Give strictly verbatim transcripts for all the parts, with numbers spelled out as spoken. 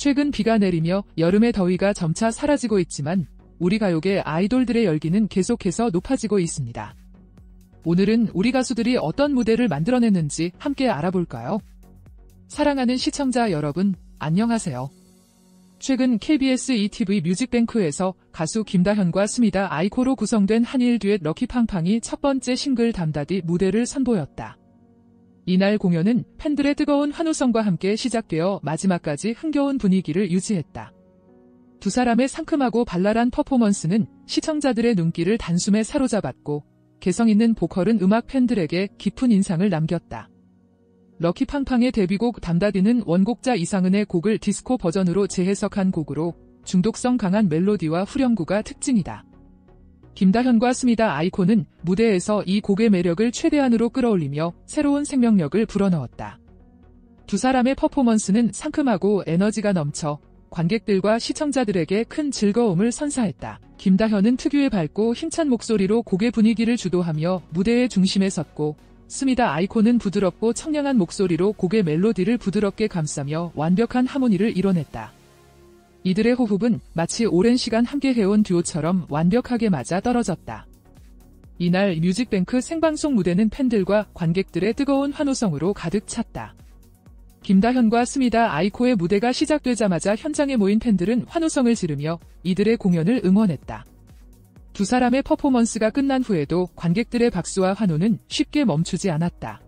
최근 비가 내리며 여름의 더위가 점차 사라지고 있지만 우리 가요계 아이돌들의 열기는 계속해서 높아지고 있습니다. 오늘은 우리 가수들이 어떤 무대를 만들어냈는지 함께 알아볼까요? 사랑하는 시청자 여러분, 안녕하세요. 최근 케이비에스 이티비 뮤직뱅크에서 가수 김다현과 스미다 아이코로 구성된 한일 듀엣 럭키팡팡이 첫 번째 싱글 담다디 무대를 선보였다. 이날 공연은 팬들의 뜨거운 환호성과 함께 시작되어 마지막까지 흥겨운 분위기를 유지했다. 두 사람의 상큼하고 발랄한 퍼포먼스는 시청자들의 눈길을 단숨에 사로잡았고 개성 있는 보컬은 음악 팬들에게 깊은 인상을 남겼다. 럭키팡팡의 데뷔곡 담다디는 원곡자 이상은의 곡을 디스코 버전으로 재해석한 곡으로 중독성 강한 멜로디와 후렴구가 특징이다. 김다현과 스미다 아이코는 무대에서 이 곡의 매력을 최대한으로 끌어올리며 새로운 생명력을 불어넣었다. 두 사람의 퍼포먼스는 상큼하고 에너지가 넘쳐 관객들과 시청자들에게 큰 즐거움을 선사했다. 김다현은 특유의 밝고 힘찬 목소리로 곡의 분위기를 주도하며 무대의 중심에 섰고, 스미다 아이코는 부드럽고 청량한 목소리로 곡의 멜로디를 부드럽게 감싸며 완벽한 하모니를 이뤄냈다. 이들의 호흡은 마치 오랜 시간 함께 해온 듀오처럼 완벽하게 맞아 떨어졌다. 이날 뮤직뱅크 생방송 무대는 팬들과 관객들의 뜨거운 환호성으로 가득 찼다. 김다현과 스미다 아이코의 무대가 시작되자마자 현장에 모인 팬들은 환호성을 지르며 이들의 공연을 응원했다. 두 사람의 퍼포먼스가 끝난 후에도 관객들의 박수와 환호는 쉽게 멈추지 않았다.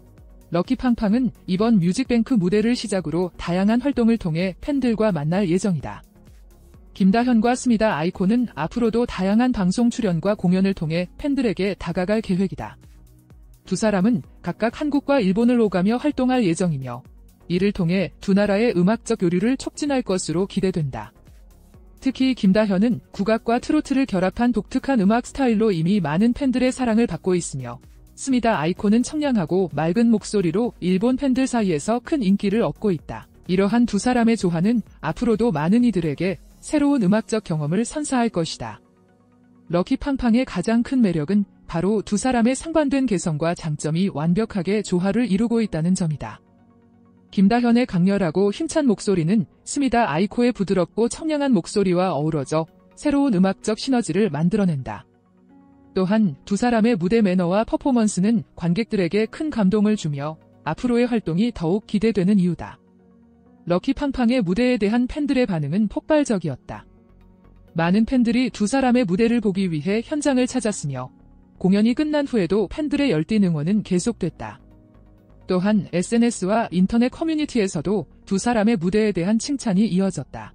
럭키팡팡은 이번 뮤직뱅크 무대를 시작으로 다양한 활동을 통해 팬들과 만날 예정이다. 김다현과 스미다 아이코는 앞으로도 다양한 방송 출연과 공연을 통해 팬들에게 다가갈 계획이다. 두 사람은 각각 한국과 일본을 오가며 활동할 예정이며 이를 통해 두 나라의 음악적 교류를 촉진할 것으로 기대된다. 특히 김다현은 국악과 트로트를 결합한 독특한 음악 스타일로 이미 많은 팬들의 사랑을 받고 있으며 스미다 아이코는 청량하고 맑은 목소리로 일본 팬들 사이에서 큰 인기를 얻고 있다. 이러한 두 사람의 조화는 앞으로도 많은 이들에게 새로운 음악적 경험을 선사할 것이다. 럭키팡팡의 가장 큰 매력은 바로 두 사람의 상반된 개성과 장점이 완벽하게 조화를 이루고 있다는 점이다. 김다현의 강렬하고 힘찬 목소리는 스미다 아이코의 부드럽고 청량한 목소리와 어우러져 새로운 음악적 시너지를 만들어낸다. 또한 두 사람의 무대 매너와 퍼포먼스는 관객들에게 큰 감동을 주며 앞으로의 활동이 더욱 기대되는 이유다. 럭키팡팡의 무대에 대한 팬들의 반응은 폭발적이었다. 많은 팬들이 두 사람의 무대를 보기 위해 현장을 찾았으며 공연이 끝난 후에도 팬들의 열띤 응원은 계속됐다. 또한 에스엔에스와 인터넷 커뮤니티에서도 두 사람의 무대에 대한 칭찬이 이어졌다.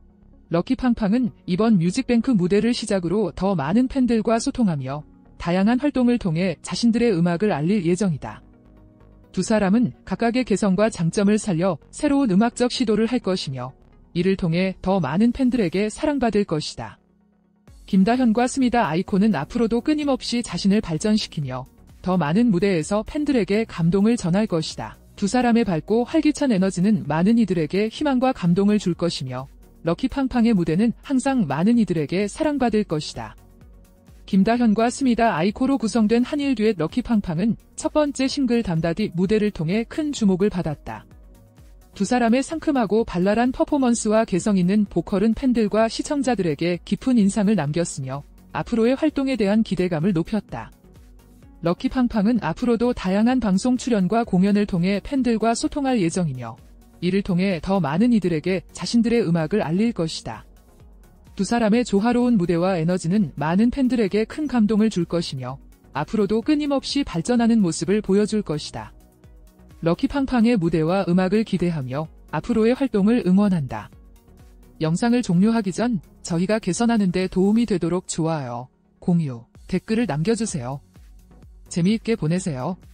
럭키팡팡은 이번 뮤직뱅크 무대를 시작으로 더 많은 팬들과 소통하며 다양한 활동을 통해 자신들의 음악을 알릴 예정이다. 두 사람은 각각의 개성과 장점을 살려 새로운 음악적 시도를 할 것이며 이를 통해 더 많은 팬들에게 사랑받을 것이다. 김다현과 스미다 아이코는 앞으로도 끊임없이 자신을 발전시키며 더 많은 무대에서 팬들에게 감동을 전할 것이다. 두 사람의 밝고 활기찬 에너지는 많은 이들에게 희망과 감동을 줄 것이며 럭키팡팡의 무대는 항상 많은 이들에게 사랑받을 것이다. 김다현과 스미다 아이코로 구성된 한일 듀엣 럭키팡팡은 첫 번째 싱글 담다디 무대를 통해 큰 주목을 받았다. 두 사람의 상큼하고 발랄한 퍼포먼스와 개성 있는 보컬은 팬들과 시청자들에게 깊은 인상을 남겼으며 앞으로의 활동에 대한 기대감을 높였다. 럭키팡팡은 앞으로도 다양한 방송 출연과 공연을 통해 팬들과 소통할 예정이며 이를 통해 더 많은 이들에게 자신들의 음악을 알릴 것이다. 두 사람의 조화로운 무대와 에너지는 많은 팬들에게 큰 감동을 줄 것이며 앞으로도 끊임없이 발전하는 모습을 보여줄 것이다. 럭키팡팡의 무대와 음악을 기대하며 앞으로의 활동을 응원한다. 영상을 종료하기 전 저희가 개선하는 데 도움이 되도록 좋아요, 공유, 댓글을 남겨주세요. 재미있게 보내세요.